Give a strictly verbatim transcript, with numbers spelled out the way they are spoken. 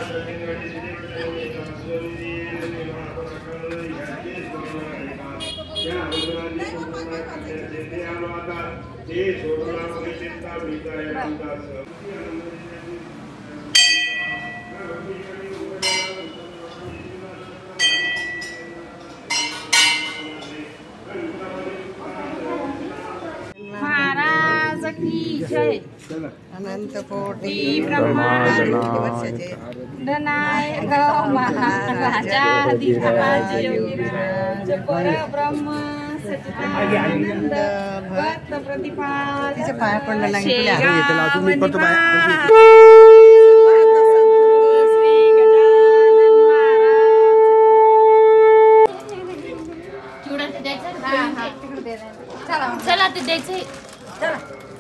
महाराज की जय। अनंत कोटी ब्रह्मांड धनाय महाराजा योगीराज परब्रह्म सच्चिदानंद भक्त प्रतिपादित पाया पडलं नाही चला ते द्यायचं.